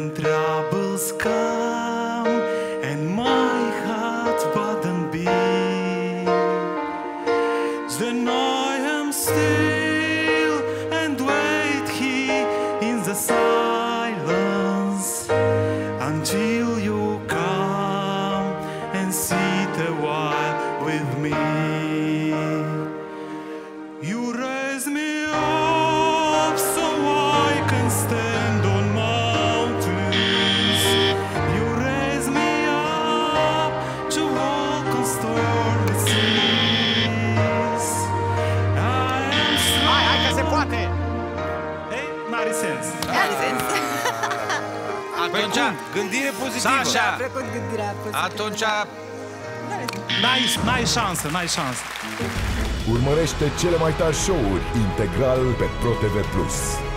troubles come and my heart burden be, then I am still and wait here in the silence until you come and sit a while with me. You raise me up so I can stand on mountains. You raise me up to walk on stormy seas. I am strong. Hai că se poate! Ei, n-are sens. Are sens. Atunci, gândire pozitivă. A trecut gândirea pozitivă. Atunci, N-ai șansă, n-ai șansă. Urmărește cele mai tari show-uri integral pe ProTV+.